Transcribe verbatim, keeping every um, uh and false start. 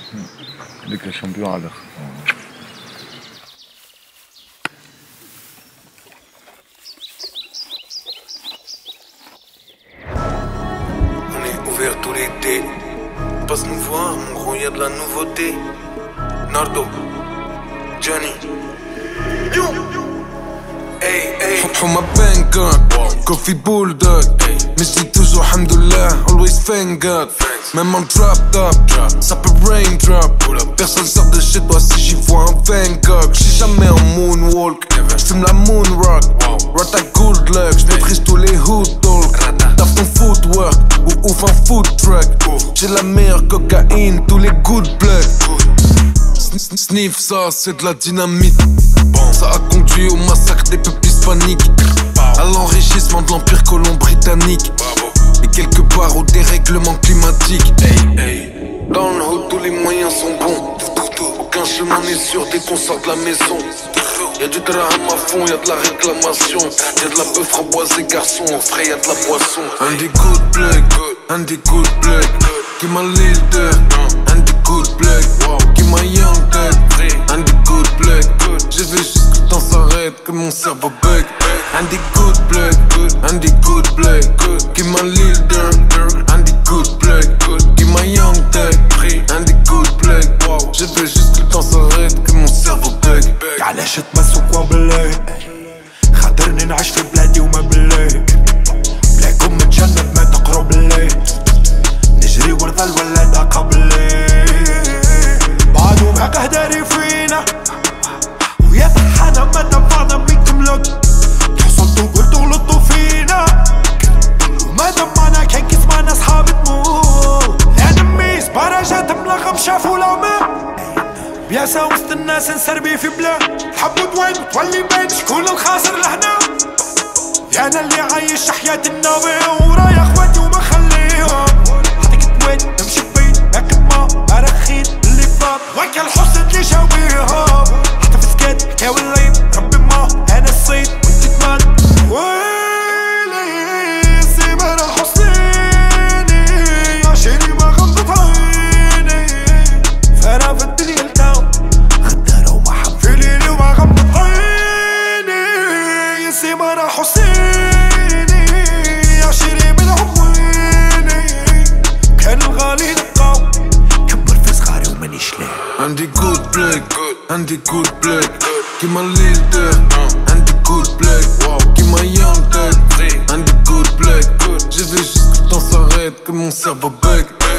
Avec les champions à l'heure. On est ouvert tout l'été. Passe nous voir, mon gros, y'a de la nouveauté. Nardo, Johnny. Hey, hey. On ma bank gun, coffee bulldog. Mais je dis toujours hamdoulah, always thank God. Même en drop top, ça peut raindrop. Personne sort de chez toi si j'y vois un Van Gogh. J'suis jamais en moonwalk, j'fume la moonrock. Rat à good luck, j'maîtrise tous les hood talk. Tape ton footwork, ou ouf un food truck. J'ai la meilleure cocaïne, tous les good bloods. Sniff ça, c'est de la dynamite. Ça a conduit au massacre des peuples hispaniques, à l'enrichissement de l'empire colon-britannique, et quelque part au dérèglement climatique. Dans le hood, tous les moyens sont bons. Aucun chemin n'est sûr dès qu'on sort de la maison. Y'a du drame à fond, y'a de la réclamation. Y'a de la bœuf framboisée, garçon, au frais y'a de la boisson. Un des good blood, un des good blood, qui m'a leader. Un des good blood, qui m'a young dead. Un des good blood, je vais juste que le temps s'arrête, que mon cerveau bug. Un des good blood, un des good blood, qui m'a leader. Un des good blood, qui m'a young dead. Un des good blood, je veux juste que le temps s'arrête, que mon cerveau bug. علاش تمسك وبالله خاطرني نعيش في بلادي وما بالله بلاكم متجنب ما تقرب بالله نجري ورد الولاد قبلي بعدو معاك هداري فينا ويا فرحانة ما دفعنا بيكم لك حصلتو قلتو غلطو فينا ومادام معنا كان كسبانا صحاب تموت الانميز برجات ملغم شافو العمى بياسة وسط الناس نسربي في بلاد تحبوا دوين تولي بين شكون الخاسر لهنا انا اللي عايش حياة النوبة ورايا اخواتي وما خليهم حطيك توين نمشي بين راكب ما مرخيت اللي فات وكا الحسن اللي شاويهم حتى في سكات حكاو الليل ربي ما انا الصيد وانت كمان ويلي سيما راه حسيني عشيري ما غمضت عيني فانا في الدنيا التاو غدارة وما حب في ليلي وما غمضت عيني يا سيما راه حسيني عشيري من عمويني كان الغالي نبقاو كبر في صغاري ومانيش ليه. عندي good blood, عندي good blood, qui m'a leader. عندي good blood, qui m'a young dead. عندي good blood, je veux juste que le temps s'arrête, que mon cerveau bug.